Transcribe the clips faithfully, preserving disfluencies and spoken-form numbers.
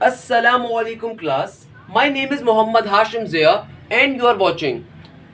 Assalamualaikum class. My name is Muhammad Hashim Zia and you are watching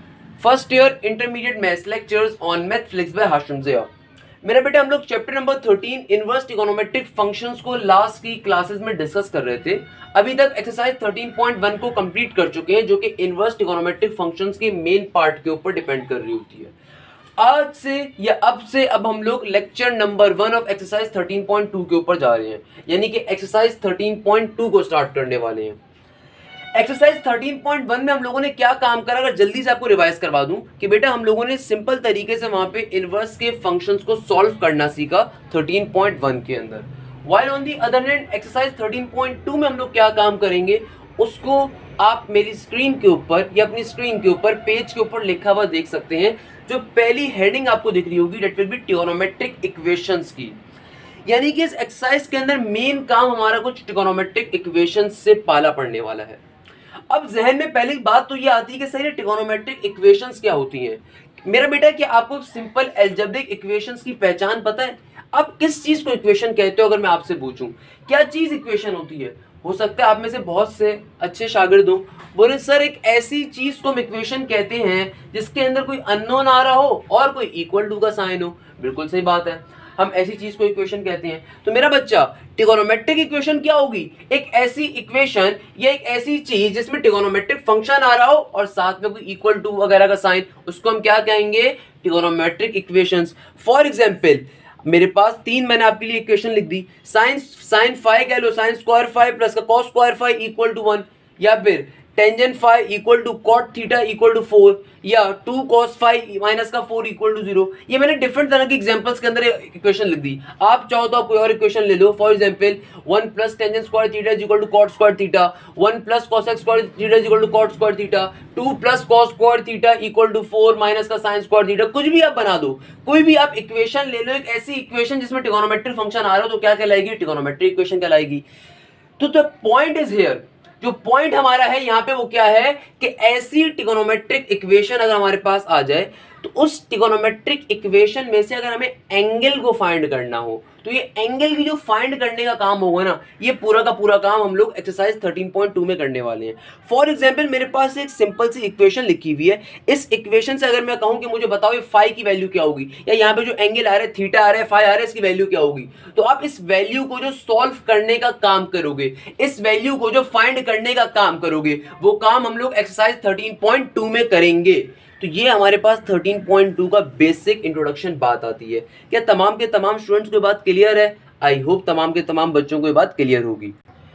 first year intermediate maths lectures on Mathflix by Hashim Zia. मेरा बेटा हम लोग chapter number thirteen inverse trigonometric functions को last की classes में discuss कर रहे थे। अभी तक एक्सरसाइज थर्टीन पॉइंट वन को कंप्लीट कर चुके हैं, जो कि इनवर्स ट्रिगोनोमेट्रिक फंक्शंस के मेन पार्ट के ऊपर डिपेंड कर रही होती है। आज से या अब से अब हम लोग lecture number one of exercise thirteen point two के ऊपर जा रहे हैं, यानी कि एक्सरसाइज थर्टीन पॉइंट टू को स्टार्ट करने वाले हैं। एक्सरसाइज थर्टीन पॉइंट वन में हम लोगों ने क्या काम करा, अगर जल्दी से आपको रिवाइज करवा दूं कि बेटा हम लोगों ने सिंपल तरीके से वहां पे इनवर्स के फंक्शंस को सॉल्व करना सीखा थर्टीन पॉइंट वन के अंदर। While on the other hand exercise thirteen point two में हम लोग क्या काम करेंगे उसको आप मेरी स्क्रीन के ऊपर या अपनी स्क्रीन के ऊपर पेज के ऊपर लिखा हुआ देख सकते हैं। जो पहली हेडिंग आपको दिख रही होगी that will be trigonometric equations की, यानी कि इस एक्सरसाइज के अंदर मेन काम हमारा कुछ ट्रिगोनोमेट्रिक इक्वेशंस से पाला पड़ने वाला है। अब जहन में पहली बात तो ये आती है कि सही ट्रिगोनोमेट्रिक इक्वेशंस क्या होती हैं। मेरा बेटा क्या आपको सिंपल अलजेब्रिक इक्वेशंस की पहचान पता है? आप किस चीज को इक्वेशन कहते हो? अगर मैं आपसे पूछूं क्या चीज इक्वेशन होती है, हो सकता है आप में से बहुत से अच्छे शागिर्द हो बोले सर एक ऐसी चीज को हम इक्वेशन कहते हैं जिसके अंदर कोई अननोन आ रहा हो और कोई इक्वल टू का साइन हो। बिल्कुल सही बात है, हम ऐसी चीज को इक्वेशन कहते हैं। तो मेरा बच्चा ट्रिगोनोमेट्रिक इक्वेशन क्या होगी? एक ऐसी इक्वेशन या एक ऐसी चीज जिसमें ट्रिगोनोमेट्रिक फंक्शन आ रहा हो और साथ में कोई इक्वल टू वगैरह का साइन, उसको हम क्या कहेंगे? Trigonometric equations. फॉर एग्जांपल मेरे पास तीन मैंने आपके लिए इक्वेशन लिख दी, साइन साइन फाइव कह लो, साइन स्क्वायर फाइव प्लस का cos square five equal to one, या फिर tangent five equal to cot theta equal to four, या टू कॉस फाइव माइनस का फोर इक्वल टू जीरो। ये मैंने डिफरेंट तरह के एग्जांपल्स के अंदर इक्वेशन लिख दी। आप चाहो तो आप कोई और इक्वेशन ले लो। For example one plus tangent square theta equal to cot square theta, one plus cosec square theta equal to cot square theta, two plus cos square theta equal to four minus का sine square theta. कुछ भी आप बना दो, कोई भी आप equation ले लो, एक ऐसी इक्वेशन जिसमें ट्रिगोनोमेट्रिक फंक्शन आ रहा हो तो क्या कहलाएगी? ट्रिगोनोमेट्रिक इक्वेशन कहलाएगी। तो द पॉइंट इज हियर, जो पॉइंट हमारा है यहाँ पे वो क्या है कि ऐसी ट्रिगोनोमेट्रिक इक्वेशन अगर हमारे पास आ जाए तो उस ट्रिगोनोमेट्रिक इक्वेशन में से अगर हमें एंगल को फाइंड करना हो तो ये एंगल की जो फाइंड करने का काम होगा ना, ये पूरा का पूरा काम हम लोग एक्सरसाइज थर्टीन पॉइंट टू में करने वाले हैं। फॉर एग्जांपल मेरे पास एक सिंपल सी इक्वेशन लिखी हुई है। इस इक्वेशन से अगर मैं कहूं कि मुझे बताओ ये फाई की वैल्यू क्या होगी, या यहाँ पे जो एंगल आ रहा है थीटा आ रहा है फाई आ रहा है, इसकी वैल्यू क्या होगी, तो आप इस वैल्यू को जो सॉल्व करने का काम करोगे, इस वैल्यू को जो फाइंड करने का काम करोगे, वो काम हम लोग एक्सरसाइज थर्टीन पॉइंट टू में करेंगे। तो ये हमारे पास थर्टीन पॉइंट टू का बेसिक इंट्रोडक्शन बात आती है। क्या तमाम के तमाम स्टूडेंट्स को बात क्लियर है? आई होप तमाम के तमाम बच्चों को ये बात क्लियर होगी।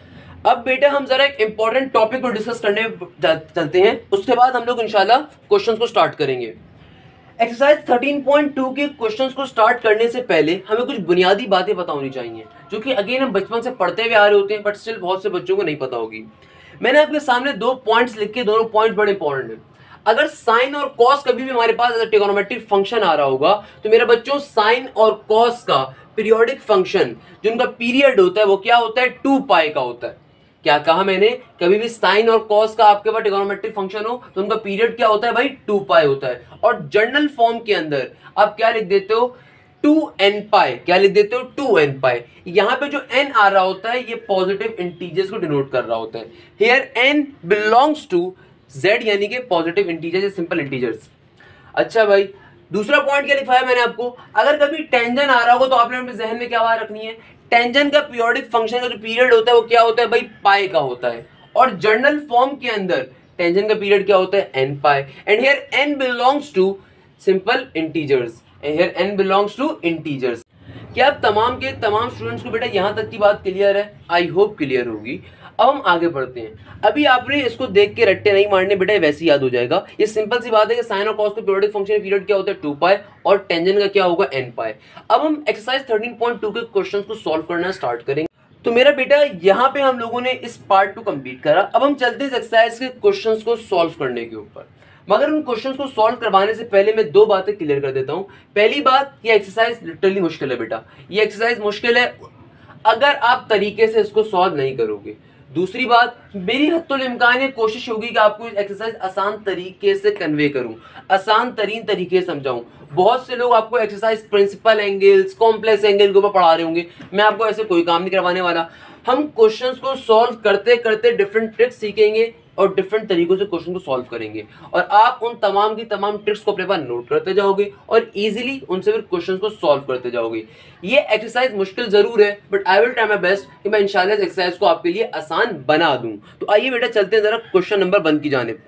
अब बेटा हम जरा एक इंपॉर्टेंट टॉपिक को डिस्कस करने चलते हैं, उसके बाद हम लोग इंशाल्लाह क्वेश्चंस को स्टार्ट करेंगे। एक्सरसाइज थर्टीन पॉइंट टू के क्वेश्चंस को स्टार्ट करने से पहले हमें कुछ बुनियादी बातें पता होनी चाहिए, जो कि अगेन हम बचपन से पढ़ते हुए आ रहे होते हैं, बट स्टिल बहुत से बच्चों को नहीं पता होगी। मैंने आपके सामने दो पॉइंट्स लिखे, दोनों पॉइंट बड़े इंपॉर्टेंट है। अगर साइन और कॉस कभी भी हमारे पास ट्रिगोनोमेट्रिक फंक्शन आ रहा होगा तो मेरे बच्चों साइन और कॉस का पीरियोडिक फंक्शन जो उनका पीरियड होता है वो क्या होता है? टू पाई का होता है। क्या कहा मैंने? कभी भी साइन और कॉस का आपके पास ट्रिगोनोमेट्रिक फंक्शन हो तो उनका पीरियड क्या होता है भाई? टू पाई होता है। और जनरल फॉर्म के अंदर आप क्या लिख देते हो? Two n pi. क्या लिख देते हो? Two n pi. यहाँ पे जो n आ रहा होता है ये पॉजिटिव इंटीजर्स को डिनोट कर रहा होता है। Here n belongs to z, यानी कि पॉजिटिव इंटीजर्स या सिंपल इंटीजर्स। अच्छा भाई, दूसरा पॉइंट क्या लिखवाया मैंने आपको? अगर कभी टेंजन आ रहा होगा तो आपने अपने जहन में क्या बात रखनी है? टेंजन का पीरियोडिक फंक्शन का जो पीरियड होता है वो क्या होता है भाई? पाई का होता है। और जनरल फॉर्म के अंदर टेंजन का पीरियड क्या होता है? N pi. And here n belongs to simple integers, and here n belongs to integers. क्या अब तमाम के तमाम स्टूडेंट्स को बेटा यहां तक की बात क्लियर है? आई होप क्लियर होगी। अब हम आगे बढ़ते हैं। अभी आपने इसको देख के रट्टे नहीं मारने बेटा, वैसे ही याद हो जाएगा। ये सिंपल सी बात है कि साइन और कॉस का पीरियोडिक फंक्शन पीरियड क्या होता है? टू पाई, और टेंजेंट का क्या होगा? N pi. अब हम एक्सरसाइज थर्टीन पॉइंट टू के क्वेश्चंस को सॉल्व करना स्टार्ट करेंगे। तो मेरा बेटा यहाँ पे हम लोगों ने इस पार्ट टू कंप्लीट करा। अब हम चलते हैं इस एक्सरसाइज के क्वेश्चंस को सॉल्व करने के ऊपर। मगर उन क्वेश्चंस को सॉल्व करवाने से पहले मैं दो बातें क्लियर कर देता हूं। पहली बात, ये एक्सरसाइज लिटरली मुश्किल है बेटा, ये एक्सरसाइज मुश्किल है अगर आप तरीके से इसको सॉल्व नहीं करोगे। दूसरी बात, मेरी हत्तुल इम्कान ये कोशिश होगी कि आपको इस एक्सरसाइज आसान तरीके से कन्वे करूं, आसान तरीन तरीके से समझाऊं। बहुत से लोग आपको exercise principal angles, complex angle के ऊपर पढ़ा रहे होंगे, मैं आपको ऐसे कोई काम नहीं करवाने वाला। हम क्वेश्चंस को सॉल्व करते करते डिफरेंट ट्रिक्स सीखेंगे और डिफरेंट तरीकों से क्वेश्चन को सॉल्व करेंगे और आप उन तमाम की तमाम ट्रिक्स को अपने पास नोट करते जाओगे और इजीली उनसे फिर क्वेश्चन को सॉल्व करते जाओगे। ये एक्सरसाइज मुश्किल जरूर है but I will try my best कि मैं इंशाल्लाह इस एक्सरसाइज को आपके लिए आसान बना दूं। तो आइए बेटा चलते हैं जरा क्वेश्चन नंबर वन की जानिब।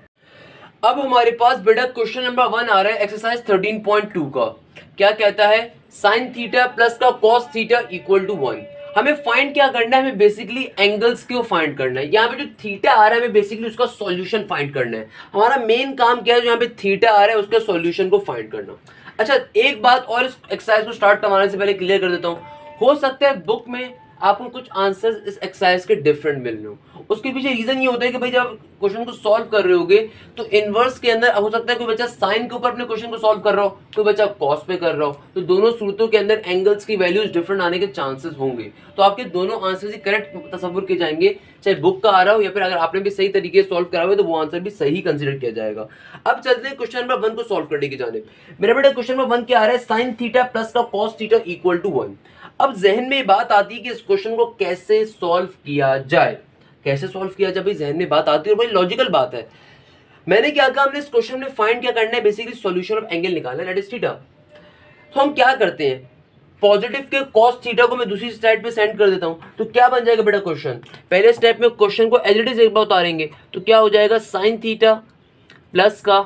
अब हमारे पास बेटा क्वेश्चन नंबर वन आ रहा है एक्सरसाइज थर्टीन पॉइंट टू का। क्या कहता है, साइन थीटा प्लस का cos theta equal to one. हमें फाइंड क्या करना है, हमें बेसिकली एंगल्स को फाइंड करना है। यहाँ पे जो थीटा आ रहा है हमें बेसिकली उसका सॉल्यूशन फाइंड करना है। हमारा मेन काम क्या है, जो यहाँ पे थीटा आ रहा है उसका सॉल्यूशन को फाइंड करना। अच्छा एक बात और इस एक्सरसाइज को स्टार्ट करवाने से पहले क्लियर कर देता हूँ, हो सकता है बुक में आपको कुछ आंसर्स इस एक्सरसाइज के डिफरेंट मिल रहे हो। उसके पीछे रीजन ये होता है कि भाई जब क्वेश्चन को सॉल्व कर रहे होगे तो इनवर्स के अंदर हो सकता है कोई बच्चा साइन के ऊपर अपने क्वेश्चन को सॉल्व कर रहा हो, कोई बच्चा कॉस पे कर रहा हो, तो दोनों सूरतों के अंदर एंगल्स की वैल्यूज डिफरेंट आने के चांसेस होंगे। तो आपके दोनों आंसर ही करेक्ट तस्वुर किए जाएंगे, चाहे बुक का आ रहा हो या फिर अगर आपने भी सही तरीके से सॉल्व करा हुआ है तो वो आंसर भी सही कंसिडर किया जाएगा। अब चलते हैं क्वेश्चन नंबर वन को सॉल्व करने की जानिब। मेरा बेटा क्वेश्चन नंबर वन क्या आ रहा है, साइन थीटा प्लस का cos theta equal to one. अब जहन में बात आती है कि इस क्वेश्चन को कैसे सॉल्व किया जाए। कैसे सॉल्व किया जाए भाई, जहन में बात आती है और भाई लॉजिकल बात है। मैंने क्या कहा, हमने इस क्वेश्चन में फाइंड क्या करना है, बेसिकली सॉल्यूशन ऑफ एंगल निकालना है, दैट इज थीटा। तो हम क्या करते हैं, पॉजिटिव के कॉस थीटा को मैं दूसरी साइड पे सेंड कर देता हूं, तो क्या बन जाएगा बेटा क्वेश्चन। पहले स्टेप में क्वेश्चन को एज इट इज एक बार उतारेंगे तो क्या हो जाएगा, साइन थीटा प्लस का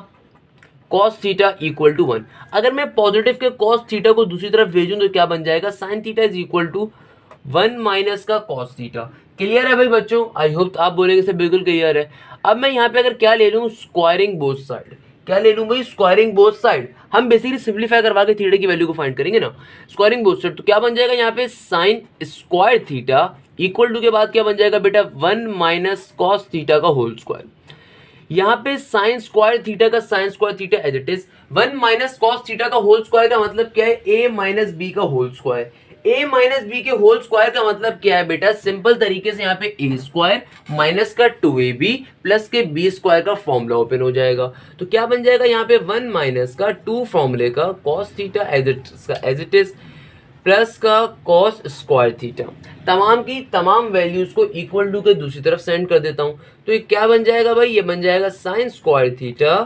cos theta equal to one. अगर मैं पॉजिटिव के कॉस थीटा को दूसरी तरफ भेजूं तो क्या बन जाएगा, sine theta is equal to one minus का कॉस थीटा। क्लियर है भाई बच्चों, आई होप आप बोलेंगे से बिल्कुल क्लियर है। अब मैं यहाँ पे अगर क्या ले लूँ, स्क्वायरिंग बोथ साइड। क्या ले लूँ भाई, स्क्वायरिंग बोथ साइड। हम बेसिकली सिंप्लीफाई करवा के थीटा की वैल्यू को फाइंड करेंगे ना, स्क्वायरिंग बोथ साइड। तो क्या बन जाएगा यहाँ पे, sine square theta equal to के बाद क्या बन जाएगा बेटा, वन माइनस कॉस थीटा का होल स्क्वायर। यहाँ पे साइन स्क्वायर थीटा का sine square theta as it is, one minus cos theta का होल स्क्वायर का मतलब क्या है, ए माइनस बी का whole square. A minus B के होल स्क्वायर का मतलब क्या है बेटा, सिंपल तरीके से यहाँ पे ए स्क्वायर माइनस का टू ए बी प्लस के बी स्क्वायर का फॉर्मूला ओपन हो जाएगा। तो क्या बन जाएगा यहाँ पे, वन माइनस का टू फॉर्मूले का cos theta as it is plus का कॉस स्क्वायर थीटा, तमाम की तमाम वैल्यूज को इक्वल टू के दूसरी तरफ सेंड कर देता हूं। तो ये क्या बन जाएगा भाई, ये बन जाएगा साइन स्क्वायर थीटा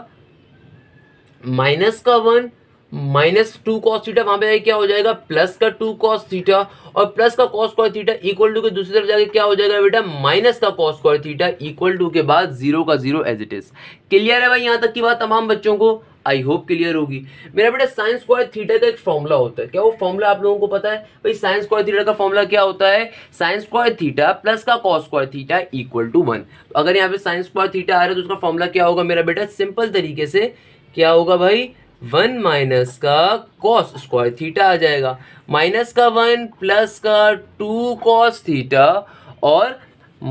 माइनस का one minus two cos theta, वहां पे क्या हो जाएगा, प्लस का टू कॉस थीटा और प्लस का cos square theta equal to के दूसरी तरफ जाके क्या हो जाएगा बेटा, माइनस का cos square theta equal to के बाद जीरो का zero as it is. Clear है भाई यहाँ तक की बात तमाम बच्चों को, आई होप क्लियर होगी। मेरा बेटा साइन स्क्वायर थीटा का एक फॉर्मूला होता है, क्या वो फॉर्मूला आप लोगों को पता है भाई, साइन स्क्वायर थीटा का फॉर्मूला क्या होता है, साइन स्क्वायर थीटा प्लस का cos square theta equal to one. तो अगर यहाँ पे साइन स्क्वायर थीटा आ रहा है तो उसका फॉर्मूला क्या होगा मेरा बेटा, सिंपल तरीके से क्या होगा भाई, वन माइनस का कॉस स्क्वायर थीटा आ जाएगा, माइनस का वन प्लस का टू कॉस थीटा और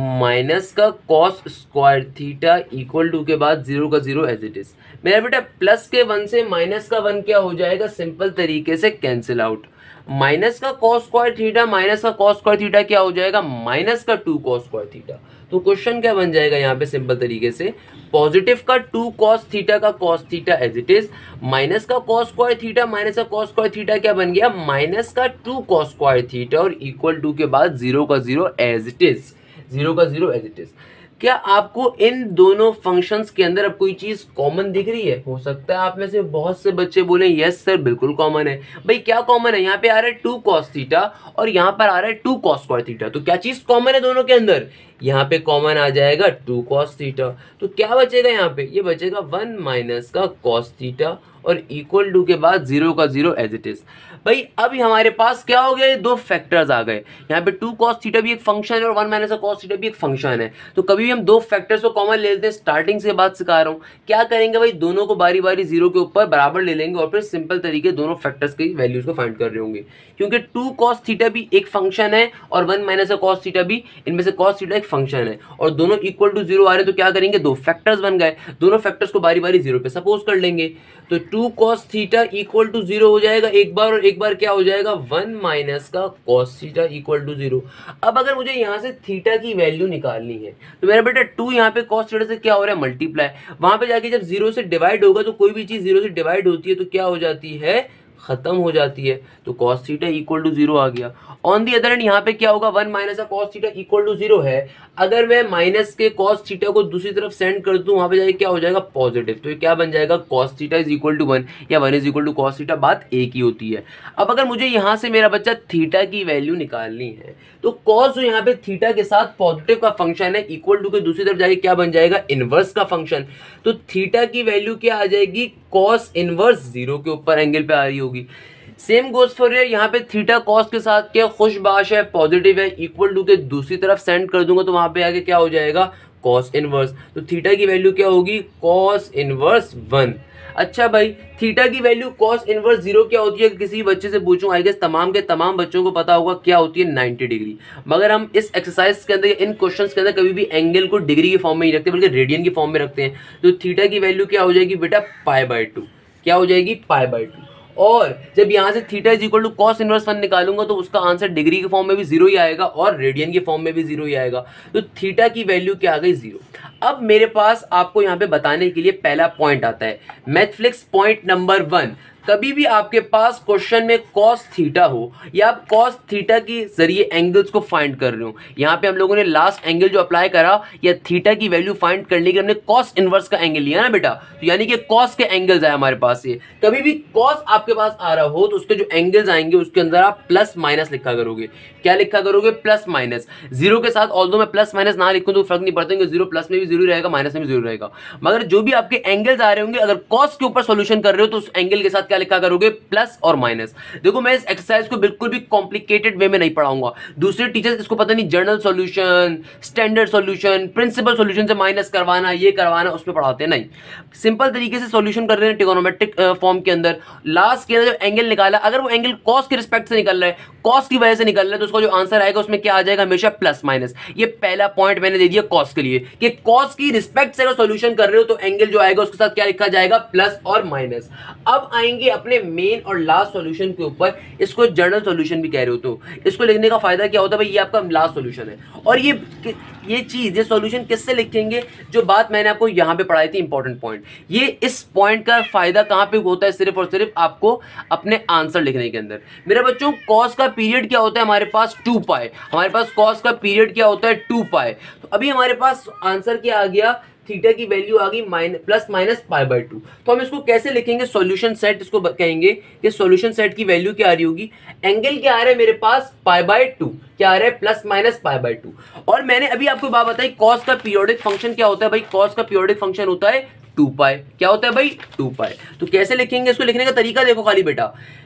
माइनस का cos square theta equal to के बाद जीरो का जीरो एज इट इज। मेरा बेटा प्लस के वन से माइनस का वन क्या हो जाएगा, सिंपल तरीके से कैंसिल आउट। माइनस का कॉस स्क्वायर थीटा माइनस का कॉस स्क्वायर थीटा क्या हो जाएगा, माइनस का टू कॉस स्क्वायर थीटा। तो क्वेश्चन क्या बन जाएगा यहाँ पे, सिंपल तरीके से पॉजिटिव का टू कॉस थीटा का cos theta as it is, minus का कॉस स्क्वायर थीटा माइनस का कॉस स्क्वायर थीटा क्या बन गया, माइनस का टू कॉस स्क्वायर थीटा और इक्वल टू के बाद जीरो का zero as it is, zero का जीरो एज इट इज। क्या आपको इन दोनों फंक्शंस के अंदर अब कोई चीज कॉमन दिख रही है? हो सकता है आप में से बहुत से बच्चे बोले यस सर बिल्कुल कॉमन है। भाई क्या कॉमन है, यहाँ पे आ रहा है टू कॉस थीटा और यहाँ पर आ रहा है टू कॉस स्क्वायर थीटा। तो क्या चीज कॉमन है दोनों के अंदर, यहाँ पे कॉमन आ जाएगा टू कॉस थीटा। तो क्या बचेगा यहाँ पे, ये बचेगा वन माइनस का कॉस थीटा और इक्वल टू के बाद जीरो का जीरो एज इट इज। भाई अभी हमारे पास क्या हो गया, दो फैक्टर्स आ गए। यहाँ पे टू कॉस थीटा भी एक फंक्शन है और वन माइनस का कॉस थीटा भी एक फंक्शन है। तो कभी भी हम दो फैक्टर्स को कॉमन ले लेते हैं, स्टार्टिंग से बात सिखा रहा हूँ। क्या करेंगे भाई, दोनों को बारी बारी जीरो के ऊपर बराबर ले लेंगे और फिर सिंपल तरीके दोनों फैक्टर्स की वैल्यूज को फाइंड कर रहे होंगे, क्योंकि टू कॉस थीटा भी एक फंक्शन है और वन माइनस का कॉस थीटा भी, इनमें से कॉस थीटा एक फंक्शन है और दोनों इक्वल टू जीरो आ रहे हैं। तो क्या करेंगे, दो फैक्टर्स बन गए, दोनों फैक्टर्स को बारी बारी जीरो पे सपोज कर लेंगे। तो two cos theta equal to zero हो जाएगा एक बार और एक बार क्या हो जाएगा, वन माइनस का cos theta equal to zero. अब अगर मुझे यहाँ से थीटा की वैल्यू निकालनी है तो मेरा बेटा टू यहाँ पे कॉस थीटा से क्या हो रहा है, मल्टीप्लाई। वहां पे जाके जब जीरो से डिवाइड होगा तो कोई भी चीज जीरो से डिवाइड होती है तो क्या हो जाती है, खत्म हो जाती है, तो cos theta equal to zero आ गया। ऑन दी अदर एंड यहाँ पे क्या होगा, वन माइनस का cos theta equal to zero है, अगर मैं माइनस के cos थीटा को दूसरी तरफ सेंड कर दूं, वहां पे जाके क्या हो जाएगा, पॉजिटिव। तो ये क्या बन जाएगा, cos theta is equal to one या one is equal to cos theta, बात एक ही होती है। अब अगर मुझे यहाँ से मेरा बच्चा थीटा की वैल्यू निकालनी है, तो cos जो यहाँ पे थीटा के साथ पॉजिटिव का फंक्शन है, इक्वल टू के दूसरी तरफ जाके क्या बन जाएगा, इनवर्स का फंक्शन। तो थीटा की वैल्यू क्या आ जाएगी, cos इनवर्स जीरो के ऊपर एंगल पे आ रही होगी। सेम गोज फॉर हियर, यहाँ पे थीटा cos के साथ क्या खुशबाश है, पॉजिटिव है, इक्वल टू के दूसरी तरफ सेंड कर दूंगा तो वहां पे आगे क्या हो जाएगा, cos इनवर्स। तो थीटा की वैल्यू क्या होगी, cos इनवर्स वन। अच्छा भाई, थीटा की वैल्यू cos इनवर्स जीरो क्या होती है, किसी बच्चे से पूछूं, आई गेस तमाम के तमाम बच्चों को पता होगा क्या होती है, नाइंटी डिग्री। मगर हम इस एक्सरसाइज के अंदर, इन क्वेश्चंस के अंदर कभी भी एंगल को डिग्री के फॉर्म में नहीं रखते, बल्कि रेडियन की फॉर्म में रखते हैं। तो थीटा की वैल्यू क्या हो जाएगी बेटा, पाई बाय टू। क्या हो जाएगी, पाई बाय टू। और जब यहाँ से theta is equal to cos inverse one निकालूंगा तो उसका आंसर डिग्री के फॉर्म में भी जीरो ही आएगा और रेडियन के फॉर्म में भी जीरो ही आएगा। तो थीटा की वैल्यू क्या आ गई, जीरो। अब मेरे पास आपको यहाँ पे बताने के लिए पहला पॉइंट आता है, मैथफ्लिक्स पॉइंट नंबर वन। कभी भी आपके पास क्वेश्चन में cos थीटा हो या आप cos थीटा के जरिए एंगल्स को फाइंड कर रहे हो, यहाँ पे हम लोगों ने लास्ट एंगल जो अप्लाई करा या थीटा की वैल्यू फाइंड करने के लिए हमने cos इनवर्स का एंगल लिया ना बेटा, तो यानी कि cos के एंगल्स आए हमारे पास। ये कभी भी cos आपके पास आ रहा हो तो उसके जो एंगल्स आएंगे उसके अंदर आप प्लस माइनस लिखा करोगे। क्या लिखा करोगे, प्लस माइनस। जीरो के साथ ऑल्दो मैं प्लस माइनस ना लिखूं तो फर्क नहीं पड़ता, क्योंकि जीरो प्लस में भी जीरो रहेगा, माइनस में भी जीरो रहेगा। मगर जो भी आपके एंगल्स आ रहे होंगे, अगर cos के ऊपर सॉल्यूशन कर रहे हो तो उस एंगल के साथ क्या लिखा करोगे, प्लस और माइनस। देखो मैं इस एक्सरसाइज को बिल्कुल भी कॉम्प्लिकेटेड वे में नहीं पढ़ाऊंगा, दूसरे टीचर्स इसको पता नहीं general solution, standard solution, principal solution से माइनस करवाना, ये करवाना, उसमें पढ़ाते हैं। नहीं, सिंपल तरीके से सॉल्यूशन कर रहे हैं ट्रिगोनोमेट्रिक फॉर्म के अंदर। लास्ट के अंदर जब एंगल निकाला, अगर वो एंगल cos के रिस्पेक्ट से निकल रहा है, cos की वजह से निकल रहा है, तो उसका जो आंसर आएगा उसमें क्या आ जाएगा, हमेशा प्लस माइनस। ये पहला पॉइंट मैंने दे दिया cos के लिए, कि cos की रिस्पेक्ट से अगर सॉल्यूशन कर रहे हो तो एंगल जो आएगा उसके साथ क्या लिखा जाएगा, प्लस और माइनस। अब आएंगे अपने मेन और लास्ट सॉल्यूशन के ऊपर, इसको जर्नल सॉल्यूशन भी कह रहे हो। तो इसको लिखने का फायदा क्या होता है भाई, ये आपका लास्ट सॉल्यूशन है। और ये ये चीज, ये सॉल्यूशन किससे लिखेंगे, जो बात मैंने आपको यहाँ पे पढ़ाई थी, इंपॉर्टेंट पॉइंट। ये इस पॉइंट का फायदा कहाँ पे होता है, सिर्फ और सिर्फ आपको अपने आंसर लिखने के अंदर। मेरे बच्चों, cos का पीरियड क्या होता है हमारे पास, टू पाई। हमारे पास cos का पीरियड क्या होता है, टू पाई। तो अभी हमारे पास आंसर क्या आ गया, थीटा की वैल्यू आ गई minus plus minus pi by two. तो हम इसको कैसे लिखेंगे, सॉल्यूशन सेट इसको कहेंगे कि सॉल्यूशन सेट की वैल्यू क्या आ रही होगी, एंगल क्या आ रहा है मेरे पास, पाई बाय टू, क्या आ रहा है, plus minus pi by two. और मैंने अभी आपको बात बताई, cos का पीरियोडिक फंक्शन क्या होता है भाई, cos का पीरियोडिक फंक्शन होता है टू पाई। क्या होता है भाई, टू पाई। तो कैसे लिखेंगे इसको, लिखने का तरीका देखो खाली बेटा,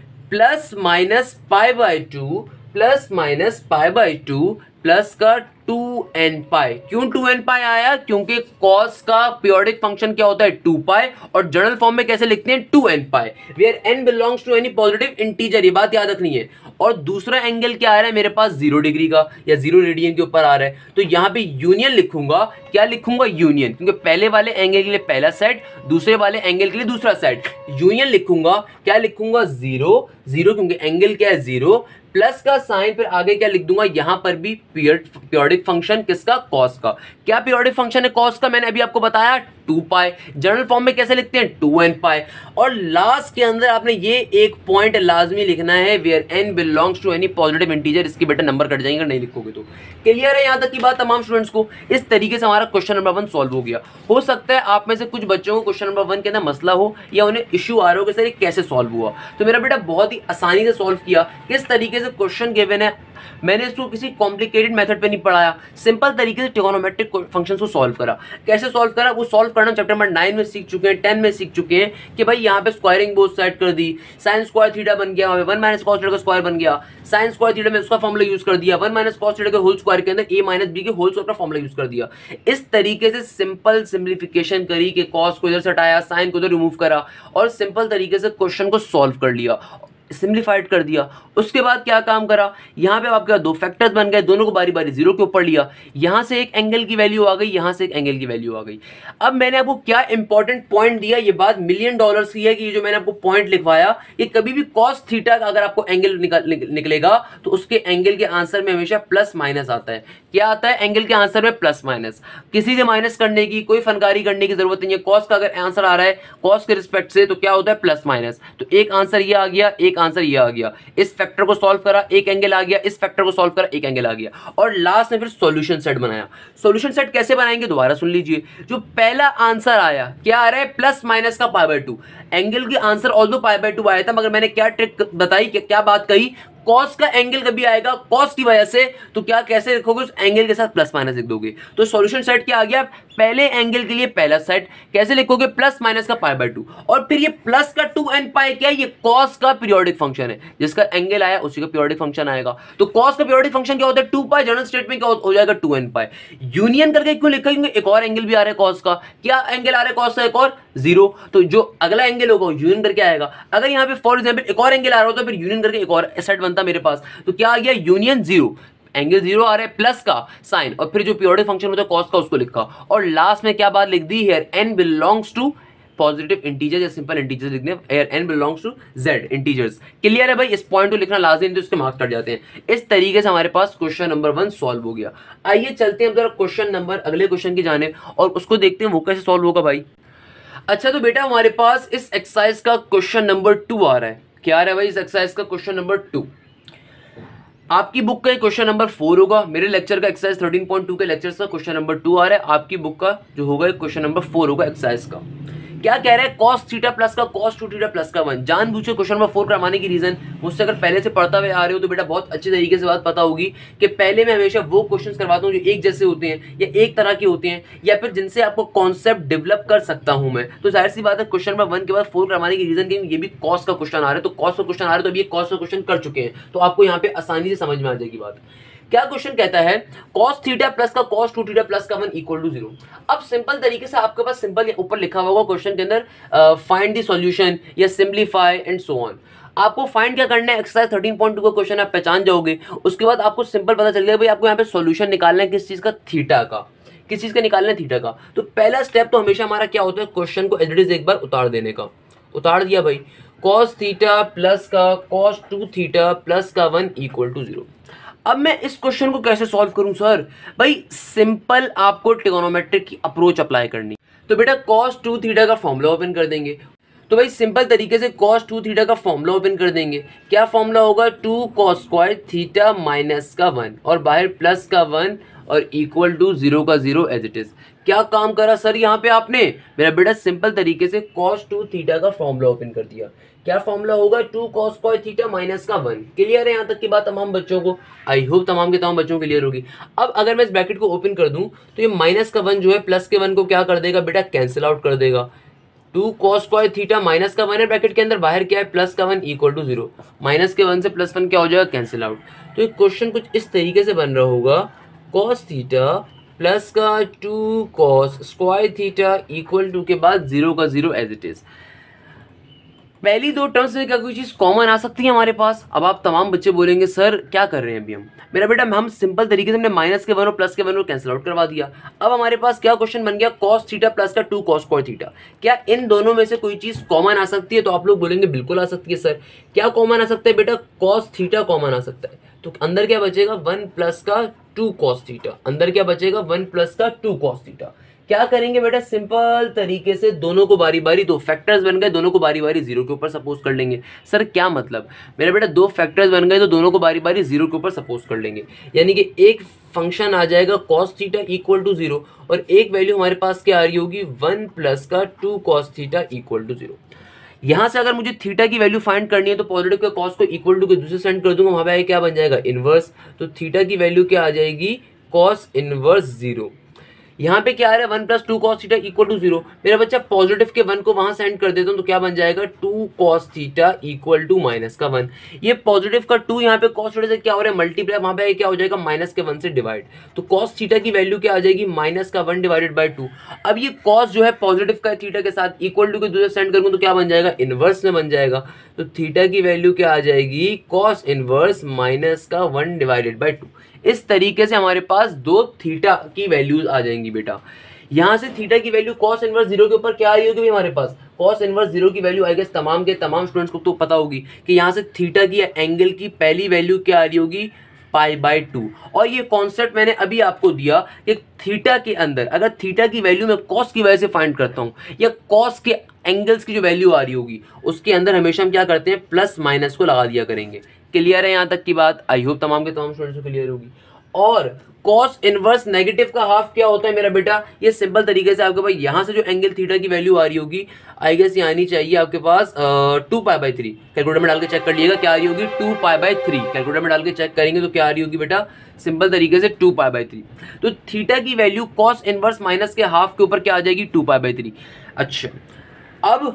plus minus pi by two plus minus pi by two plus का टू एन पाई। क्यों टू एन पाई आया, क्योंकि cos का पीरियोडिक फंक्शन क्या होता है, टू पाई, और जनरल फॉर्म में कैसे लिखते हैं, two n pi, where n belongs to any positive integer. ये बात याद रखनी है। और दूसरा एंगल क्या आ रहा है मेरे पास, जीरो डिग्री का या जीरो रेडियन के ऊपर आ रहा है, तो यहाँ पे यूनियन लिखूंगा। क्या लिखूंगा, यूनियन, क्योंकि पहले वाले एंगल के लिए पहला सेट, दूसरे वाले एंगल के लिए दूसरा सेट, यूनियन लिखूंगा। क्या लिखूंगा, जीरो जीरो, क्योंकि एंगल क्या है, जीरो, प्लस का साइन, फिर आगे क्या लिख दूंगा, यहां पर भी पीरियोडिक फंक्शन किसका, cos का। क्या पीरियोडिक फंक्शन है cos का, मैंने अभी आपको बताया, टू पाई। जनरल फॉर्म में कैसे लिखते हैं, टू एन पाई। और लास्ट के अंदर आपने ये एक पॉइंट लाजमी लिखना है, where n belongs to any positive integer. इसकी बेटा नंबर कट जाएंगे नहीं लिखोगे तो। क्लियर है यहां तक की बात तमाम स्टूडेंट्स को। इस तरीके से हमारा क्वेश्चन नंबर वन सॉल्व हो गया। हो सकता है आप में से कुछ बच्चों को क्वेश्चन नंबर वन के अंदर मसला हो या उन्हें इश्यू आ रहा हो कि सर ये कैसे सॉल्व हुआ। तो मेरा बेटा बहुत ही आसानी से सॉल्व किया। किस तरीके से क्वेश्चन गिवन है, मैंने इसको किसी कॉम्प्लिकेटेड मेथड पे नहीं पढ़ाया, सिंपल तरीके से ट्रिगोनोमेट्रिक फंक्शंस को सॉल्व करा। कैसे सॉल्व करा, वो सॉल्व करना चैप्टर नंबर नाइन में सीख चुके हैं, टेन में सीख चुके हैं कि भाई यहाँ पे स्क्वायरिंग बोथ साइड कर दी, साइन स्क्वायर थीटा बन गया, वन माइनस कॉस थीटा का स्क्वायर बन गया, साइन स्क्वायर थीटा में उसका फॉर्मूला यूज कर दिया, वन माइनस कॉस थीटा के होल स्क्वायर के अंदर ए माइनस बी के होल स्क्वायर का फॉर्मूला यूज कर दिया। इस तरीके से सिंपल सिंप्लीफिकेशन करी कि कॉस को इधर से हटाया, साइन को इधर रिमूव करा और सिंपल तरीके से क्वेश्चन को सॉल्व कर लिया। सिंप्लीफाइड कर दिया। उसके बाद क्या काम करा, यहाँ पे आपके दो फैक्टर्स बन गए, दोनों को बारी बारी जीरो के ऊपर लिया, यहाँ से एक एंगल की वैल्यू आ गई, यहाँ से एक एंगल की वैल्यू आ गई। अब मैंने आपको क्या इंपॉर्टेंट पॉइंट दिया, ये बात मिलियन डॉलर्स की है कि ये जो मैंने आपको पॉइंट लिखवाया, ये कभी भी कॉस थीटा का अगर आपको एंगल निकल, निकलेगा तो उसके एंगल के आंसर में हमेशा प्लस माइनस आता है। क्या आता है एंगल के आंसर में? Plus minus. किसी से माइनस करने की कोई फनकारी करने की जरूरत नहीं है। कॉस का अगर आंसर आ रहा है कॉस के रिस्पेक्ट से तो क्या होता है? Plus minus. तो एक आंसर ये आ गया, एक आंसर ये आ गया। इस फैक्टर को सॉल्व करा, एक एंगल आ गया, इस फैक्टर को सॉल्व करा, एक एंगल आ गया, और लास्ट में फिर सॉल्यूशन सेट बनाया। सॉल्यूशन सेट कैसे बनाएंगे दोबारा सुन लीजिए। जो पहला आंसर आया क्या आ रहा है? प्लस माइनस का पाई बाय टू। एंगल के answer although pi by two आया था, मगर मैंने क्या ट्रिक बताई, क्या बात कही, कॉस का एंगल कभी आएगा कॉस की वजह से तो क्या कैसे लिखोगे? उस एंगल के साथ प्लस माइनस लिख दोगे। तो सॉल्यूशन सेट क्या आ गया? पहले एंगल के लिए पहला सेट कैसे लिखोगे? प्लस माइनस का पाई बाय टू। और फिर ये प्लस का टू एन पाई क्या है? ये कॉस का पीरियोडिक फंक्शन है, जिसका एंगल आया उसी का पीरियोडिक फंक्शन आएगा। तो कॉस का पीरियोडिक फंक्शन क्या होता है? To pi. जनरल स्टेट में क्या हो जाएगा? To n pi. यूनियन करके क्यों लिखा? क्योंकि एक और एंगल भी आ रहा है कॉस का। क्या एंगल आ रहा है कॉस का? एक और, जीरो। तो जो अगला एंगल होगा यूनियन करके आएगा। अगर यहाँ पे फॉर एग्जाम्पल एक और एंगल आ रहा होता फिर यूनियन करके एक और सेट बनता मेरे पास। तो क्या आ गया? Union zero. एंगल जीरो आ रहा है, प्लस का साइन, और फिर जो पीरियोडिक फंक्शन होता है कॉस का उसको लिखा, और लास्ट में क्या बात लिख दी? Here n belongs to positive integer या सिंपल इंटीजर्स लिखने, here n belongs to z integers. Clear है भाई? इस पॉइंट को लिखना लाजमी नहीं तो उसके मार्क्स कट जाते हैं। इस तरीके से हमारे पास क्वेश्चन नंबर वन सॉल्व हो गया। आइए चलते हैं जरा क्वेश्चन नंबर अगले क्वेश्चन की जाने और उसको देखते हैं वो कैसे सॉल्व होगा भाई। अच्छा तो बेटा हमारे पास इस एक्सरसाइज का क्वेश्चन नंबर टू आ रहा है। क्या आ रहा है भाई इस एक्सरसाइज का क्वेश्चन नंबर टू? आपकी बुक का क्वेश्चन नंबर फोर होगा, मेरे लेक्चर का एक्सरसाइज थर्टीन पॉइंट टू के लेक्चर का क्वेश्चन नंबर टू आ रहा है। आपकी बुक का जो होगा क्वेश्चन नंबर फोर होगा एक्सरसाइज का। क्या कह रहा है? cos थीटा प्लस का cos टू थीटा प्लस का वन। जानबूझ के क्वेश्चन नंबर फोर करवाने की रीजन, मुझसे अगर पहले से पढ़ता हुए आ रहे हो तो बेटा बहुत अच्छे तरीके से बात पता होगी कि पहले मैं हमेशा वो क्वेश्चंस करवाता हूँ जो एक जैसे होते हैं या एक तरह के होते हैं या फिर जिनसे आपको कॉन्सेप्ट डेवलप कर सकता हूँ मैं। तो जाहिर सी बात है क्वेश्चन नंबर वन के बाद फोर करवाने की रीजन की ये भी कॉस का क्वेश्चन आ रहा है, तो कॉस का क्वेश्चन आ रहा है तो अभी ये कॉस का क्वेश्चन कर चुके हैं, तो आपको यहाँ पे आसानी से समझ में आ जाएगी बात। क्या क्वेश्चन कहता है? cos थीटा प्लस का cos टू थीटा प्लस का वन इक्वल टू जीरो। अब सिंपल तरीके से आपके पास सिंपल ऊपर लिखा हुआ होगा क्वेश्चन के अंदर फाइंड द सॉल्यूशन या सिंप्लीफाई एंड सो ऑन। आपको फाइंड क्या करना है? एक्सरसाइज थर्टीन पॉइंट टू का क्वेश्चन आप पहचान जाओगे, उसके बाद आपको सिंपल पता चल गया भाई आपको यहाँ पे सॉल्यूशन निकालना है किस चीज का? थीटा का। किस चीज का निकालना है? थीटा का। तो पहला स्टेप तो हमेशा हमारा क्या होता है? क्वेश्चन को एज इट इज एक बार उतार देने का। उतार दिया भाई, cos थीटा प्लस का cos टू थीटा प्लस का वन इक्वल टू जीरो। अब मैं इस क्वेश्चन को कैसे सॉल्व करूं सर? भाई सिंपल आपको ट्रिगोनोमेट्रिक की अप्रोच अप्लाई करनी। तो बेटा cos टू थीटा का फॉर्मूला ओपन कर देंगे। तो भाई सिंपल तरीके से cos टू थीटा का फॉर्मूला ओपन कर देंगे। क्या फॉर्मूला होगा? Two cos square theta minus का वन और बाहर प्लस का वन और इक्वल टू जीरो का जीरो एज इट इज। क्या काम करा सर यहाँ पे आपने? मेरा बेटा सिंपल तरीके से cos टू थीटा का फॉर्मूला ओपन कर दिया। क्या फॉर्मूला होगा? Two cos square theta minus का वन। क्लियर है यहाँ तक की बात तमाम बच्चों को? आई होप तमाम के तमाम बच्चों को क्लियर होगी। अब अगर मैं इस ब्रैकेट को ओपन कर दूं तो ये माइनस का वन जो है प्लस के वन को क्या कर देगा बेटा? कैंसिल आउट कर देगा। Two cos square theta minus का वन है ब्रैकेट के अंदर, बाहर क्या है? प्लस का one equal to zero. Minus के वन से प्लस वन क्या हो जाएगा? Cancel out. तो ये क्वेश्चन कुछ इस तरीके से बन रहा होगा, cos थीटा प्लस का two cos square theta equal to के बाद जीरो का जीरो एज इट इज। पहली दो टर्म्स में क्या कोई चीज कॉमन आ सकती है हमारे पास? अब आप तमाम बच्चे बोलेंगे सर क्या कर रहे हैं अभी हम? मेरा बेटा हम सिंपल तरीके से हमने माइनस के वन और प्लस के वन को कैंसिल आउट करवा दिया। अब हमारे पास क्या क्वेश्चन बन गया? cos थीटा प्लस का टू cos स्क्वायर थीटा। क्या इन दोनों में से कोई चीज कॉमन आ सकती है? तो आप लोग बोलेंगे बिल्कुल आ सकती है सर। क्या कॉमन आ सकता है बेटा? cos थीटा कॉमन आ सकता है। तो अंदर क्या बचेगा? वन प्लस का टू cos थीटा। अंदर क्या बचेगा? वन प्लस का टू cos थीटा। क्या करेंगे बेटा? सिंपल तरीके से दोनों को बारी बारी, दो फैक्टर्स बन गए, दोनों को बारी बारी जीरो के ऊपर सपोज कर लेंगे। सर क्या मतलब? मेरा बेटा दो फैक्टर्स बन गए तो दोनों को बारी बारी जीरो के ऊपर सपोज कर लेंगे, यानी कि एक फंक्शन आ जाएगा cos theta equal to zero और एक वैल्यू हमारे पास क्या आ रही होगी? वन प्लस का two cos theta equal to zero. यहाँ से अगर मुझे थीटा की वैल्यू फाइंड करनी है तो पॉजिटिव के cos को इक्वल टू के दूसरे साइड कर दूंगा, वहां पे क्या बन जाएगा? इनवर्स। तो थीटा की वैल्यू क्या आ जाएगी? cos inverse zero. यहाँ पे क्या आ रहा है one plus two cos theta equal to zero. मेरा बच्चा पॉजिटिव के वन को वहां सेंड कर देता हूँ तो क्या बन जाएगा two cos theta equal to minus का वन। ये पॉजिटिव का टू यहाँ पे कॉस थीटा से क्या हो रहा है मल्टीप्लाई, वहां पे क्या हो जाएगा माइनस के वन से डिवाइड, तो कॉस थीटा की वैल्यू क्या आ जाएगी माइनस का वन डिवाइडेड बाई टू। अब ये कॉस जो है पॉजिटिव का थीटा के साथ इक्वल टू के दूसरे सेंड करूंगा तो क्या बन जाएगा इनवर्स में बन जाएगा। तो थीटा की वैल्यू क्या आ जाएगी कॉस इनवर्स माइनस का वन डिवाइडेड बाई टू। इस तरीके से हमारे पास दो थीटा की वैल्यूज आ जाएंगी बेटा। यहां से थीटा की वैल्यू कॉस इनवर्स जीरो के ऊपर क्या आ रही होगी हमारे पास कॉस इनवर्स जीरो की वैल्यू आई गेस तमाम के तमाम स्टूडेंट्स को तो पता होगी कि यहां से थीटा की एंगल की पहली वैल्यू क्या आ रही होगी पाई बाय टू। और ये कॉन्सेप्ट मैंने अभी आपको दिया कि थीटा के अंदर अगर थीटा की वैल्यू मैं कॉस की वजह से फाइंड करता हूं या कॉस के एंगल्स की जो वैल्यू आ रही होगी उसके अंदर हमेशा हम क्या करते हैं प्लस माइनस को लगा दिया करेंगे। क्लियर है यहाँ तक की बात? आई होप तमाम के तमाम स्टूडेंट्स को क्लियर होगी। और कॉस इनवर्स नेगेटिव का हाफ क्या होता है मेरा बेटा, ये सिंपल तरीके से आपके पास यहाँ से जो एंगल थीटा की वैल्यू आ रही होगी आई गेस ये आनी चाहिए आपके पास two pi by three. Calculator में डाल के चेक कर लीजिएगा क्या आ रही होगी two pi by three. Calculator में डाल के चेक करेंगे तो क्या आ रही होगी बेटा सिंपल तरीके से टू पाई बाई थ्री। तो थीटा की वैल्यू कॉस इनवर्स माइनस के हाफ के ऊपर क्या आ जाएगी टू पाई बाई थ्री। अच्छा अब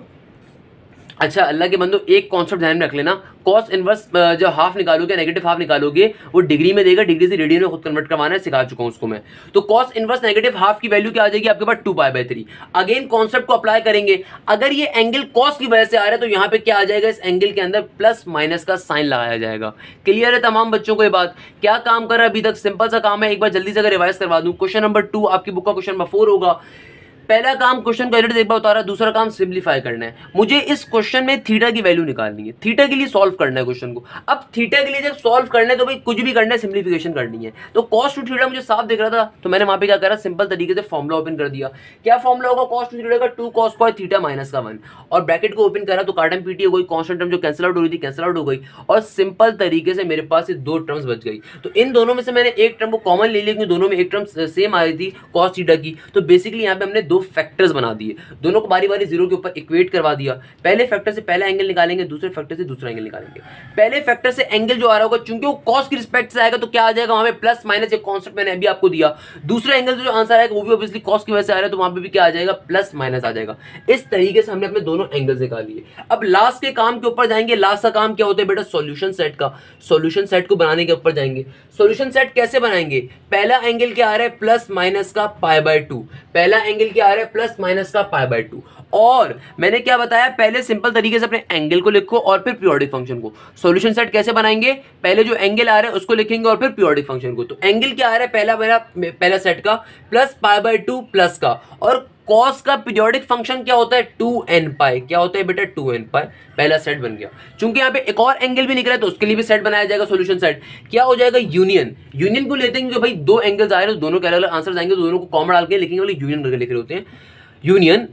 अच्छा अल्लाह के बंदो एक कॉन्सेप्ट ध्यान में रख लेना, कॉस इनवर्स जो हाफ निकालोगे नेगेटिव हाफ निकालोगे वो डिग्री में देगा, डिग्री से रेडियन में खुद कन्वर्ट करवाना है, सिखा चुका हूं उसको मैं। तो कॉस इनवर्स नेगेटिव हाफ की वैल्यू क्या आ जाएगी आपके पास two pi by three. Again concept को अप्लाई करेंगे, अगर ये एंगल कॉस की वजह से आ रहा है तो यहाँ पे क्या आ जाएगा इस एंगल के अंदर प्लस माइनस का साइन लगाया जाएगा। क्लियर है तमाम बच्चों को ये बात? क्या काम कर रहा है अभी तक, सिंपल सा काम है, एक बार जल्दी से अगर रिवाइज करवा दूं। क्वेश्चन नंबर टू आपकी बुक का क्वेश्चन नंबर फोर होगा। पहला काम क्वेश्चन का एडिट एक बार बता रहा है, दूसरा काम सिंपलीफाई करना है। मुझे इस क्वेश्चन में थीटा की वैल्यू निकालनी है, थीटा के लिए सॉल्व करना है क्वेश्चन को। अब थीटा के लिए जब सॉल्व करना है तो भाई कुछ भी करना है, सिंपलीफिकेशन करनी है। तो कॉस टू थीटा मुझे साफ दिख रहा था तो मैंने वहां पे क्या करा सिंपल तरीके से फॉर्मुला ओपन कर दिया। क्या फॉर्मुला होगा कॉस टू थीटा का two cos square theta minus का वन, और ब्रैकेट को ओपन करा तो काटम पीटी हो गई, कांस्टेंट टर्म जो कैंसिल आउट हो रही थी कैंसिल आउट हो गई, और सिंपल तरीके से मेरे पास ये दो टर्म्स बच गई। तो इन दोनों में से मैंने एक टर्म को कॉमन ले लिया क्योंकि दोनों में एक टर्म सेम आ रही थी कॉस थीटा की। तो बेसिकली यहाँ पे हमने दो फैक्टर्स बना दिए, दोनों को बारी बारी जीरो के ऊपर इक्वेट करवा दिया। पहले फैक्टर से पहला एंगल निकालेंगे, दूसरे फैक्टर से दूसरा एंगल निकालेंगे। पहले फैक्टर से एंगल जो आ रहा होगा चूंकि वो कॉस की रिस्पेक्ट से आएगा तो क्या आ जाएगा वहां पे प्लस माइनस, एक कांसेप्ट मैंने अभी आपको दिया। दूसरा एंगल जो आंसर आएगा वो भी ऑब्वियसली कॉस की वजह से आ रहा है तो वहां पे भी क्या आ जाएगा प्लस माइनस आ जाएगा। इस तरीके से हमने अपने दोनों एंगल्स निकाल लिए। अब लास्ट के काम के ऊपर जाएंगे। लास्ट का काम क्या होता है बेटा सॉल्यूशन सेट का, सॉल्यूशन सेट को बनाने के ऊपर जाएंगे। सॉल्यूशन सेट कैसे बनाएंगे, पहला एंगल क्या आ रहा है प्लस माइनस का पाई बाय टू, पहला एंगल क्या आ रहा है प्लस माइनस का पाई बाय टू। और मैंने क्या बताया पहले सिंपल तरीके से अपने एंगल को लिखो और फिर पीरियोडिक फंक्शन को। सॉल्यूशन सेट कैसे बनाएंगे, पहले जो एंगल आ रहा है उसको लिखेंगे और फिर पीरियोडिक फंक्शन को। तो एंगल क्या आ रहा है पहला मेरा पहला सेट का plus pi by two plus का, और कॉस का पीरियोडिक फंक्शन क्या होता है टू एन पाई, क्या होता है बेटा टू एन पाई। पहला सेट बन गया। चूंकि यहाँ पे एक और एंगल भी निकला है तो उसके लिए भी सेट बनाया जाएगा सॉल्यूशन सेट। क्या हो जाएगा यूनियन, यूनियन को लेते हैं भाई दो एंगल्स आ रहे हैं तो दोनों के अलग अलग आंसर आएंगे तो दोनों को कॉमन डाल के लिखेंगे, वाले यूनियन करके लिख रहे होते हैं यूनियन।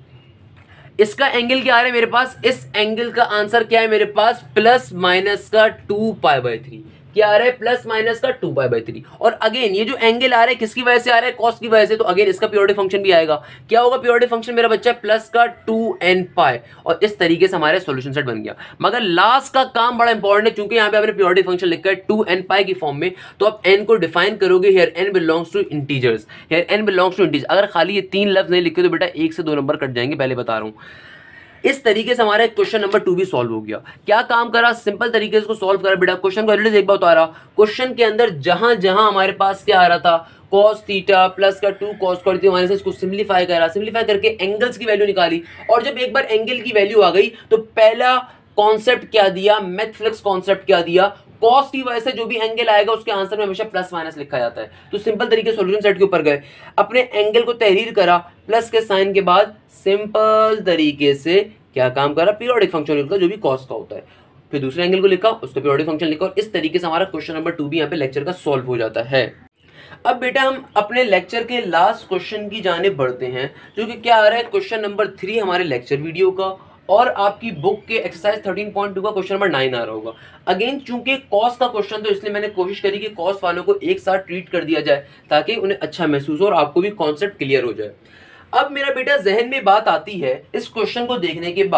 इसका एंगल क्या आ रहा है मेरे पास, इस एंगल का आंसर क्या है मेरे पास प्लस माइनस का टू पाई बाय थ्री। क्या आ रहा है प्लस माइनस का टू पाई बाय थ्री। और अगेन ये जो एंगल आ रहा है किसकी वजह से आ रहा है कॉस की वजह से, तो अगेन इसका पीरियोडिक फंक्शन भी आएगा। क्या होगा पीरियोडिक फंक्शन मेरा बच्चा प्लस का टू एन पाई, और इस तरीके से हमारे सॉल्यूशन सेट बन गया। मगर लास्ट का काम बड़ा इंपॉर्टेंट है, क्योंकि यहाँ पे आपने पीरियोडिक फंक्शन लिखा है टू एन पाई की फॉर्म में, तो आप एन को डिफाइन करोगे here n belongs to integers, here n belongs to integer. अगर खाली ये तीन लफ्ज नहीं लिखे तो बेटा एक से दो नंबर कट जाएंगे, पहले बता रहा हूँ। इस तरीके से हमारा क्वेश्चन नंबर टू भी सॉल्व हो गया। क्या काम करा, सिंपल तरीके से इसको सॉल्व करा बेटा। क्वेश्चन को एक बार बता रहा, क्वेश्चन के अंदर जहां जहां हमारे पास क्या आ रहा था cos थीटा प्लस का two cos square theta minus, इसको सिंपलीफाई करा, सिंपलीफाई करके एंगल्स की वैल्यू निकाली। और जब एक बार एंगल की वैल्यू आ गई तो पहला कॉन्सेप्ट क्या दिया, मैथफ्लिक्स कॉन्सेप्ट क्या दिया, कॉस की वजह से जो भी एंगल आएगा उसके आंसर में हमेशा प्लस माइनस लिखा जाता है। तो सिंपल तरीके से सॉल्यूशन सेट के ऊपर गए, अपने एंगल को तहरीर करा, प्लस के साइन के बाद सिंपल तरीके से क्या काम करा पीरियोडिक फंक्शन लिखा जो भी कॉस का होता है, फिर दूसरे एंगल को लिखा उसका पीरियोडिक फंक्शन लिखा, और इस तरीके से हमारा क्वेश्चन नंबर टू भी यहाँ पे लेक्चर का सॉल्व हो जाता है। अब बेटा हम अपने लेक्चर के लास्ट क्वेश्चन की जानिब बढ़ते हैं, जो कि क्या आ रहा है क्वेश्चन नंबर थ्री हमारे लेक्चर वीडियो का, और आपकी बुक के एक्सरसाइज थर्टीन पॉइंट टू का क्वेश्चन नंबर नाइन आ रहा होगा। अगेन चूंकि कॉस का क्वेश्चन तो इसलिए मैंने कोशिश करी कि कॉस वालों को एक साथ ट्रीट कर दिया जाए ताकि उन्हें अच्छा महसूस हो और आपको भी कॉन्सेप्ट क्लियर हो जाए। अब मेरा बेटा जहन में बात आती है इस क्वेश्चन को देखने के बाद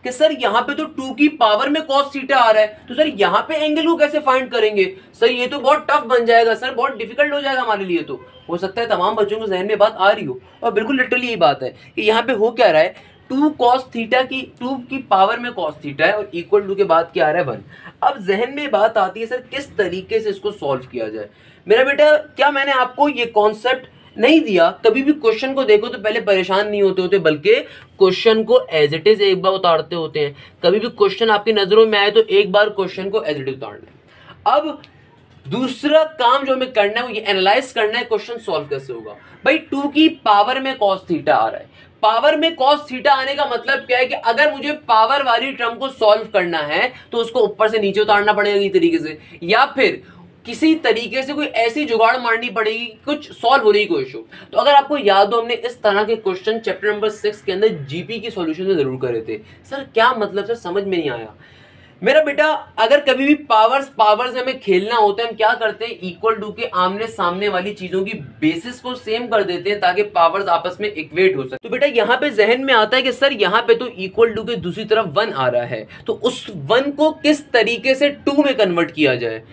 कि सर यहाँ पे तो टू की पावर में cos थीटा आ रहा है, तो सर यहाँ पे एंगल को कैसे फाइंड करेंगे? सर ये तो बहुत टफ बन जाएगा सर, बहुत डिफिकल्ट हो जाएगा हमारे लिए। तो हो सकता है तमाम बच्चों को जहन में बात आ रही हो, और बिल्कुल लिटरली यही बात है कि यहाँ पे हो क्या रहा है, टू कॉस थीटा की टू की पावर में कॉस थीटा है और इक्वल टू के बाद क्या आ रहा है वन। अब जहन में बात आती है सर किस तरीके से इसको सॉल्व किया जाए। मेरा बेटा क्या मैंने आपको ये कॉन्सेप्ट नहीं दिया? कभी भी क्वेश्चन को देखो तो पहले परेशान नहीं होते होते, बल्कि क्वेश्चन को एज इट इज एक बार उतारते होते हैं। कभी भी क्वेश्चन आपकी नजरों में आए तो एक बार क्वेश्चन को एज इट इज उतारना है। अब दूसरा काम जो हमें करना है वो ये एनालाइज करना है क्वेश्चन सॉल्व कैसे होगा। भाई टू की पावर में कॉस थीटा आ रहा है, पावर में कॉस थीटा आने का मतलब क्या है कि अगर मुझे पावर वाली टर्म को सॉल्व करना है तो उसको ऊपर से नीचे उतारना पड़ेगा इस तरीके से, या फिर किसी तरीके से कोई ऐसी जुगाड़ मारनी पड़ेगी कुछ सॉल्व होने की कोशिश हो। तो अगर आपको याद हो हमने इस तरह के क्वेश्चन चैप्टर नंबर सिक्स के अंदर जीपी की सॉल्यूशन में जरूर करे थे। सर क्या मतलब सर समझ में नहीं आया। मेरा बेटा अगर कभी भी पावर्स पावर्स हमें खेलना होता है हम क्या करते हैं, इक्वल टू के आमने सामने वाली चीजों की बेसिस को सेम कर देते हैं ताकि पावर्स आपस में इक्वेट हो सके। तो बेटा यहाँ पे जहन में आता है कि सर यहाँ पे तो इक्वल टू के दूसरी तरफ वन आ रहा है, तो उस वन को किस तरीके से टू में कन्वर्ट किया जाए।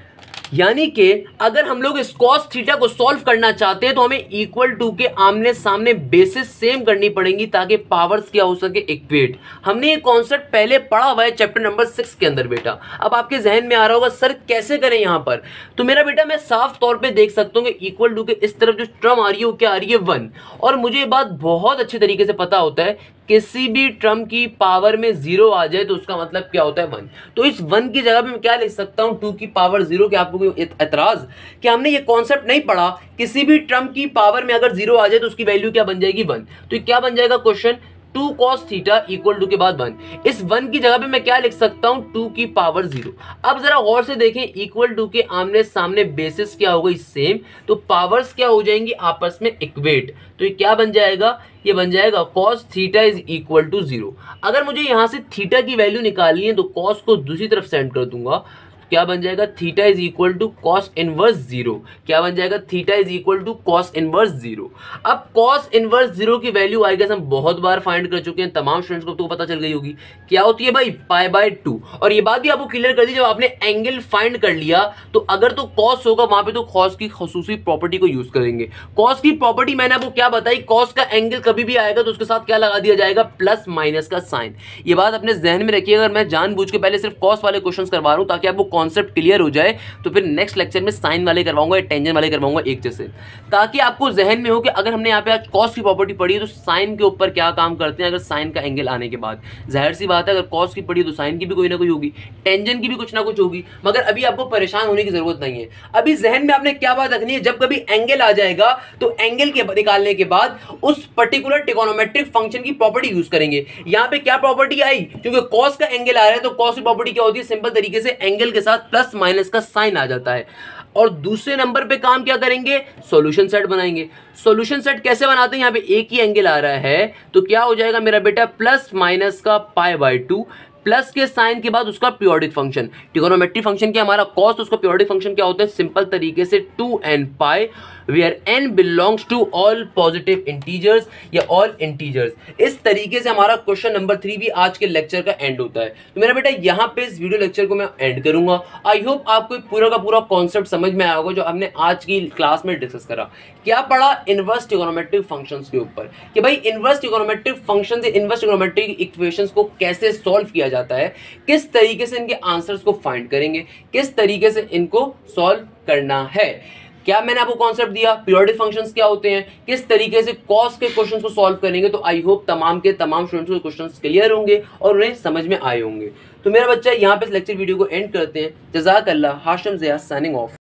यानी कि अगर हम लोग इस cos थीटा को सॉल्व करना चाहते हैं तो हमें इक्वल टू के आमने सामने बेसिस सेम करनी पड़ेंगी ताकि पावर्स क्या हो सके, इक्वेट। हमने ये कॉन्सेप्ट पहले पढ़ा हुआ है चैप्टर नंबर सिक्स के अंदर बेटा। अब आपके जहन में आ रहा होगा सर कैसे करें यहाँ पर। तो मेरा बेटा मैं साफ तौर पे देख सकता हूँ कि इक्वल टू के इस तरफ जो टर्म आ रही है वो क्या आ रही है, वन। और मुझे ये बात बहुत अच्छे तरीके से पता होता है किसी भी टर्म की पावर में जीरो आ जाए तो उसका मतलब क्या होता है, वन। तो इस वन की जगह पे मैं क्या लिख सकता हूं, टू की पावर जीरो। क्या आपको कोई एतराज कि हमने ये कॉन्सेप्ट नहीं पढ़ा किसी भी टर्म की पावर में अगर जीरो आ जाए तो उसकी वैल्यू क्या बन जाएगी, वन। तो क्या बन जाएगा question, two cos theta equal to के बाद वन। इस वन की जगह पे मैं क्या लिख सकता हूं, टू की पावर जीरो। अब जरा गौर से देखें, इक्वल टू के आमने सामने बेसिस क्या होगा, सेम, तो पावर्स क्या हो जाएंगी आपस में इक्वेट। तो ये क्या बन जाएगा, ये बन जाएगा cos theta is equal to zero. अगर मुझे यहां से थीटा की वैल्यू निकालनी है तो कॉस को दूसरी तरफ सेंड कर दूंगा, क्या बन जाएगा, theta is equal to cos inverse zero. क्या बन जाएगा, theta is equal to cos inverse zero. अब कॉस इनवर्स जीरो की वैल्यू आई गेस हम बहुत बार फाइंड कर चुके हैं, तमाम स्टूडेंट्स को तो पता चल गई होगी क्या होती है भाई, पाई बाय टू। और ये बात भी आपको क्लियर कर दी, जब आपने एंगल फाइंड कर लिया तो अगर तो कॉस होगा वहां पे तो कॉस की खसूसी प्रॉपर्टी को यूज करेंगे। कॉस की प्रॉपर्टी मैंने आपको क्या बताई, कॉस का एंगल कभी भी आएगा तो उसके साथ क्या लगा दिया जाएगा, प्लस माइनस का साइन। ये बात अपने जहन में रखिएगा। अगर मैं जानबूझ के पहले सिर्फ कॉस वाले क्वेश्चंस करवा रहा हूं ताकि आपको कॉन्सेप्ट क्लियर हो जाए, तो फिर नेक्स्ट लेक्चर में साइन वाले करवाऊंगा या टेंजेंट वाले करवाऊंगा एक जैसे, ताकि आपको जहन में हो कि अगर हमने यहाँ पे आज कॉस की प्रॉपर्टी पढ़ी है तो साइन के ऊपर क्या काम करते हैं। अगर साइन का एंगल आने के बाद जाहिर सी बात है अगर कॉस की पढ़ी तो साइन की भी कोई ना कोई होगी, टेंजेंट की भी कुछ ना कुछ होगी। मगर अभी आपको परेशान होने की जरूरत नहीं है। अभी जहन में आपने क्या बात रखनी है, जब कभी एंगल आ जाएगा तो एंगल के निकालने के बाद उस पर्टिकुलर ट्रिगोनोमेट्रिक फंक्शन की प्रॉपर्टी यूज करेंगे। यहाँ पे क्या प्रॉपर्टी आई, क्योंकि कॉस का एंगल आ रहा है तो कॉस की प्रॉपर्टी क्या होती है, सिंपल तरीके से एंगल के साथ प्लस माइनस का साइन आ जाता है। और दूसरे नंबर पे काम क्या करेंगे, सॉल्यूशन सेट बनाएंगे। सॉल्यूशन सेट कैसे बनाते हैं, यहाँ पे एक ही एंगल आ रहा है तो क्या हो जाएगा मेरा बेटा, प्लस माइनस का पाई बाय टू, प्लस के साइन के बाद उसका पीरियोडिक फंक्शन। ट्रिगोनोमेट्रिक फंक्शन क्या हमारा कॉस, उसका पीरियोडिक फंक्शन क्या होता है, सिंपल तरीके से two n pi, where n belongs to all positive integers या ऑल इंटीजर्स। इस तरीके से हमारा क्वेश्चन नंबर थ्री भी आज के लेक्चर का एंड होता है। तो मेरा बेटा यहाँ पे इस वीडियो लेक्चर को मैं एंड करूंगा। आई होप आपको पूरा का पूरा कॉन्सेप्ट समझ में आया होगा जो हमने आज की क्लास में डिस्कस करा। क्या पढ़ा, इनवर्स ट्रिगोनोमेट्रिक फंक्शंस के ऊपर, कि भाई inverse trigonometric functions, inverse trigonometric equations को कैसे सॉल्व किया जाता है, किस तरीके से इनके आंसर्स को फाइंड करेंगे, किस तरीके से इनको सॉल्व करना है। क्या मैंने आपको कॉन्सेप्ट दिया, पीरियोडिक फंक्शंस क्या होते हैं, किस तरीके से कॉस के क्वेश्चंस को सॉल्व करेंगे। तो आई होप तमाम के तमाम स्टूडेंट्स को क्वेश्चंस क्लियर होंगे और उन्हें समझ में आए होंगे। तो मेरा बच्चा यहाँ पे इस लेक्चर वीडियो को एंड करते हैं। जज़ाकल्लाह, हाशिम ज़िया साइनिंग ऑफ।